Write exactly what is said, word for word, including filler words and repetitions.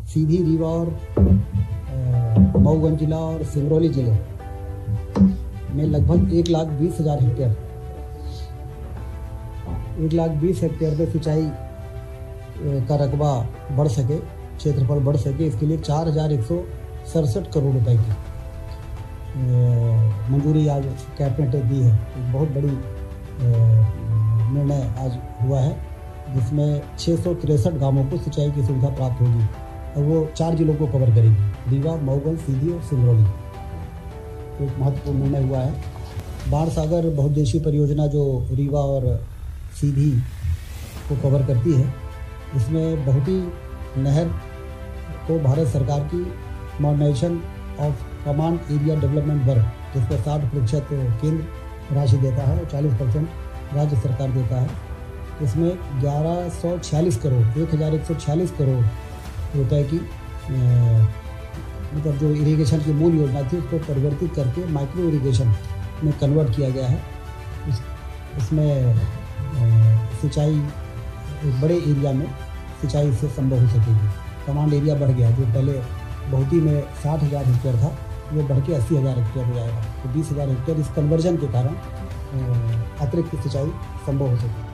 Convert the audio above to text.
सीधी, रीवा और मऊगंज जिला और सिंगरौली जिले में लगभग एक लाख बीस हजार हेक्टेयर एक लाख बीस हेक्टेयर में सिंचाई का रकबा बढ़ सके, क्षेत्रफल बढ़ सके, इसके लिए चार हजार एक सौ सड़सठ करोड़ रुपए की मंजूरी आज कैबिनेट ने दी है। एक बहुत बड़ी निर्णय आज हुआ है, जिसमें छः सौ तिरसठ गाँवों को सिंचाई की सुविधा प्राप्त होगी और वो चार जिलों को कवर करेगी, रीवा, मऊगंज, सीधी और सिंगरौली। एक महत्वपूर्ण निर्णय हुआ है। बाणसागर बहुउद्देशीय परियोजना जो रीवा और सीधी को कवर करती है, इसमें बहुती नहर को भारत सरकार की modernisation of command area development work, जिसमें साठ प्रतिशत केंद्र राशि देता है और चालीस परसेंट राज्य सरकार देता है। इसमें ग्यारह सौ छियालीस करोड़ एक हज़ार एक सौ छियालीस करोड़ रुपए की मतलब जो इरिगेशन की मूल योजना थी उसको परिवर्तित करके माइक्रो इरिगेशन में कन्वर्ट किया गया है। इस इसमें सिंचाई एक बड़े एरिया में सिंचाई से संभव हो सकेगी। कमांड एरिया बढ़ गया, जो पहले बहुती में साठ हज़ार हेक्टेयर था, वो बढ़ के अस्सी हज़ार हेक्टेयर हो जाएगा। तो बीस हज़ार हेक्टेयर इस कन्वर्जन के कारण अतिरिक्त सिंचाई संभव हो सकेगी।